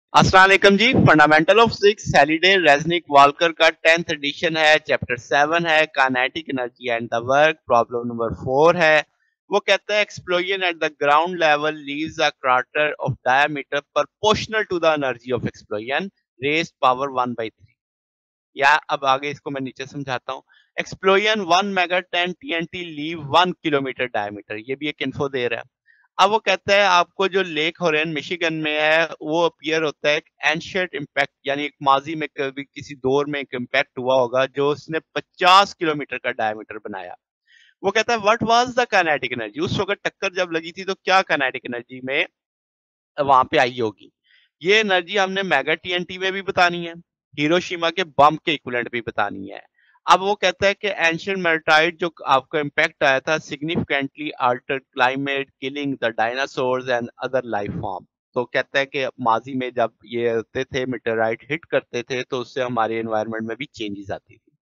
अस्सलाम वालेकुम जी। Fundamental of physics Halliday Resnick Walker का 10th एडिशन है। चैप्टर 7 है kinetic energy and the work. Problem number 4 है। वो कहता है explosion at the ground level leaves a crater of diameter proportional to the energy of explosion raised power 1/3। या अब आगे इसको मैं नीचे समझाता हूँ। Explosion 1 mega 10 TNT leave 1 kilometre diameter, ये भी एक इन्फो दे रहा है। अब वो कहता है आपको जो लेक होरेन मिशिगन में है वो अपीयर होता है एक एंशिएंट इम्पैक्ट, यानी एक माजी में कभी किसी दौर में एक इम्पैक्ट हुआ होगा जो उसने 50 किलोमीटर का डायमीटर बनाया। वो कहता है what was the kinetic energy, उस वक्त टक्कर जब लगी थी तो क्या काइनेटिक एनर्जी में वहां पे आई होगी। ये एनर्जी हमने मेगा टीएनटी में भी बतानी है, हिरोशिमा के बम के इक्विवेलेंट भी बतानी है। अब वो कहता है कि एंशिएंट मेल्टाइट जो आपको इम्पैक्ट आया था significantly altered climate killing the dinosaurs and other life form. तो कहता है कि माजी में जब ये होते थे मेटेराइट हिट करते थे तो उससे हमारे एनवायरनमेंट में भी चेंजेस आती थी।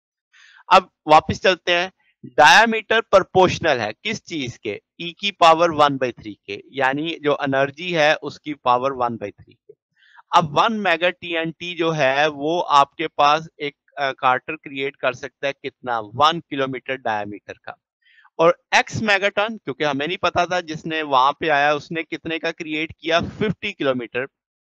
अब वापस चलते हैं। डायामीटर प्रोपोर्शनल है किस चीज के, ई की पावर 1/3 के, यानी जो एनर्जी है उसकी पावर 1/3 के। अब 1 मेगा टीएनटी जो है वो आपके पास एक कार्टर क्रिएट कर सकता है कितना, 1 किलोमीटर डायमीटर का। और एक्स मेगाटन क्योंकि हमें नहीं पता था, जिसने वहां पे आया उसने कितने का क्रिएट किया, 50 किलोमीटर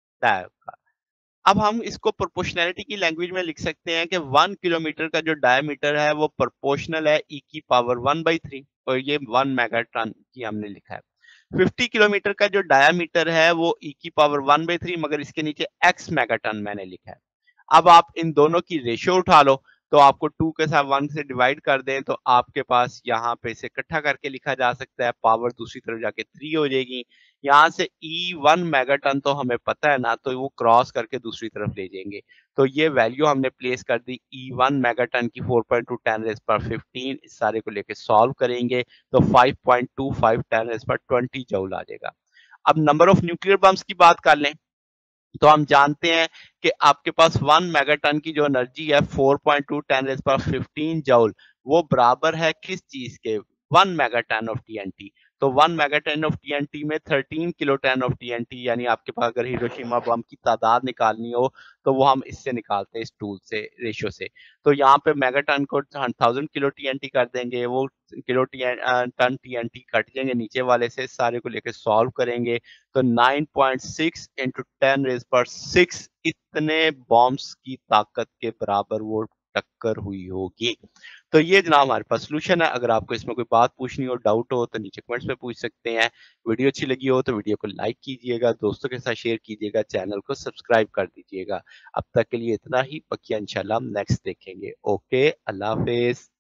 का। अब हम इसको प्रोपोर्शनैलिटी की लैंग्वेज में लिख सकते हैं कि 1 किलोमीटर का जो डायमीटर है वो प्रोपोर्शनल है ई की पावर 1/3, और ये 1 मेगाटन की हमने लिखा है। 50 किलोमीटर का जो डायमीटर है वो ई की पावर 1/3, मगर इसके नीचे एक्स मेगाटन मैंने लिखा है। अब आप इन दोनों की रेशियो उठा लो, तो आपको 2 के साथ 1 से डिवाइड कर दें तो आपके पास यहाँ पे इसे इकट्ठा करके लिखा जा सकता है, पावर दूसरी तरफ जाके 3 हो जाएगी। यहाँ से ई 1 मेगाटन तो हमें पता है ना, तो वो क्रॉस करके दूसरी तरफ ले जाएंगे। तो ये वैल्यू हमने प्लेस कर दी ई 1 मेगाटन की 4.2 10⁻15। इस सारे को लेके सॉल्व करेंगे तो 5.25 10⁻20 जूल आ जाएगा। अब नंबर ऑफ न्यूक्लियर बम्स की बात कर लें तो हम जानते हैं कि आपके पास 1 मेगाटन की जो एनर्जी है 4.2 10⁻15 जूल, वो बराबर है किस चीज के, 1 मेगाटन ऑफ टीएनटी। तो 1 मेगाटन ऑफ टीएनटी में 13 किलो टन ऑफ टीएनटी, यानी आपके पास अगर हिरोशिमा बम की तादाद निकालनी हो तो वो हम इससे निकालते हैं, इस टूल से, रेशियो से। तो यहाँ पे मेगाटन को 1000 किलो टीएनटी कर देंगे, वो टन टीएनटी कट जाएंगे नीचे वाले से, सारे को लेके सॉल्व करेंगे तो 9.6 इंटू 10⁻6 इतने बॉम्ब्स की ताकत के बराबर वो टक्कर हुई होगी। तो ये जनाब हमारे पास सोल्यूशन है। अगर आपको इसमें कोई बात पूछनी हो, डाउट हो तो नीचे कमेंट्स में पूछ सकते हैं। वीडियो अच्छी लगी हो तो वीडियो को लाइक कीजिएगा, दोस्तों के साथ शेयर कीजिएगा, चैनल को सब्सक्राइब कर दीजिएगा। अब तक के लिए इतना ही, बाकी इंशाल्लाह हम नेक्स्ट देखेंगे। ओके, अल्लाह हाफिज।